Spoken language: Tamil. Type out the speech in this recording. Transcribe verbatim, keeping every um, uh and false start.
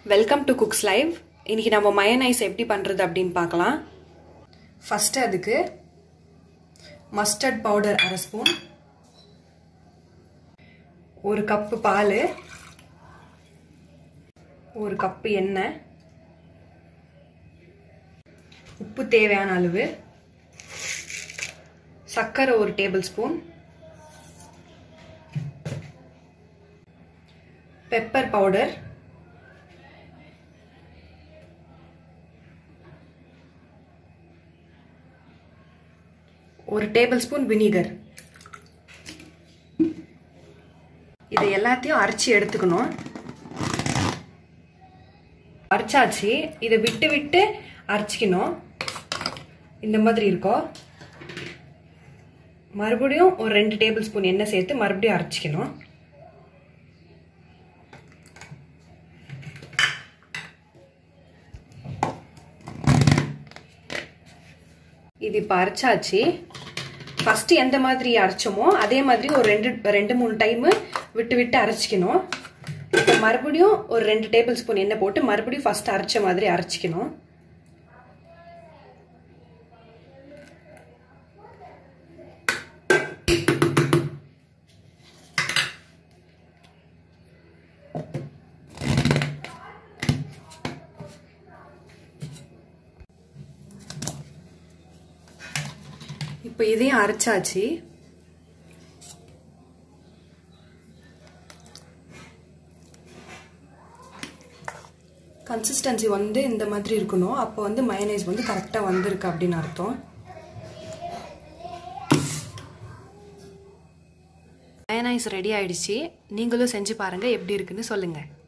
Welcome to Cooks Live. இன்னைக்கு நம்ம மயோனைஸ் எப்படி பண்றது அப்படினு பார்க்கலாம். ஃபர்ஸ்ட் அதுக்கு மஸ்டர்ட் பவுடர் அரை ஸ்பூன், ஒரு கப் பால், ஒரு கப் எண்ணெய், உப்பு தேவையான அளவு, சர்க்கரை ஒரு டேபிள் ஸ்பூன், பெப்பர் பவுடர், ஒரு டேபிள் ஸ்பூன் வினிகர். இதை எல்லாத்தையும் அரைச்சி எடுத்துக்கணும். அரைச்சாச்சு. இதை விட்டு விட்டு அரைச்சிக்கணும். இந்த மாதிரி இருக்கும். மறுபடியும் ஒரு ரெண்டு டேபிள் ஸ்பூன் எண்ணெய் சேர்த்து மறுபடியும் அரைச்சிக்கணும். இது இப்போ அரைச்சாச்சு. ஃபர்ஸ்ட் எந்த மாதிரி அரைச்சோமோ அதே மாதிரி ஒரு ரெண்டு ரெண்டு மூணு டைம் விட்டு விட்டு அரைச்சிக்கணும். இப்போ மறுபடியும் ஒரு ரெண்டு டேபிள் ஸ்பூன் எண்ணெய் போட்டு மறுபடியும் ஃபர்ஸ்ட் அரைச்ச மாதிரி அரைச்சிக்கணும். இப்போ இதையும் அரைச்சாச்சு. கன்சிஸ்டன்சி வந்து இந்த மாதிரி இருக்கணும். அப்போ வந்து மயோனைஸ் வந்து கரெக்டாக வந்திருக்கு அப்படின்னு அர்த்தம். மயோனைஸ் ரெடி ஆயிடுச்சு. நீங்களும் செஞ்சு பாருங்க எப்படி இருக்குன்னு சொல்லுங்க.